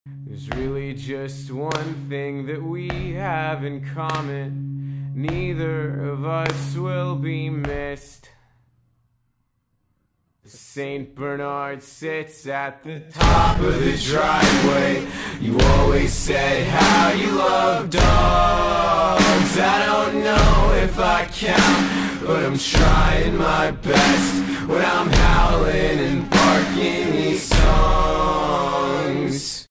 There's really just one thing that we have in common. Neither of us will be missed. St. Bernard sits at the top of the driveway. You always said how you love dogs. I don't know if I count, but I'm trying my best when I'm howling and barking these songs.